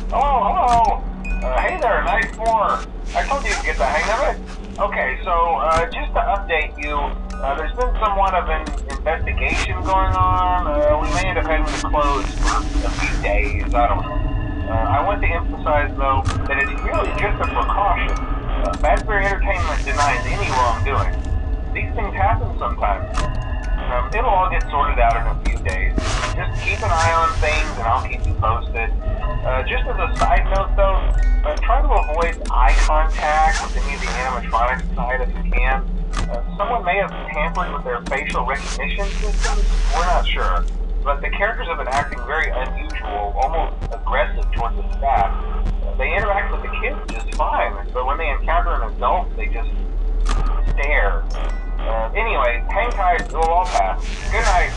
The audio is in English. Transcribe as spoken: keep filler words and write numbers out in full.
Hello, hello. Uh, hey there, night four. I told you to get the hang of it. Okay, so uh, just to update you, uh, there's been somewhat of an investigation going on. Uh, we may end up having to close for a few days. I don't know. Uh, I want to emphasize, though, that it's really just a precaution. Uh, Fazbear Entertainment denies any wrongdoing. These things happen sometimes. Um, it'll all get sorted out in a few days. Just keep an eye on things and I'll keep you posted. Uh, just as a side note though, uh, try to avoid eye contact with any of the animatronics side if you can. Uh, someone may have tampered with their facial recognition systems, we're not sure. But the characters have been acting very unusual, almost aggressive towards the staff. Uh, they interact with the kids just fine, but when they encounter an adult, they just stare. Uh, anyway, hang tight, it'll all pass. Good night.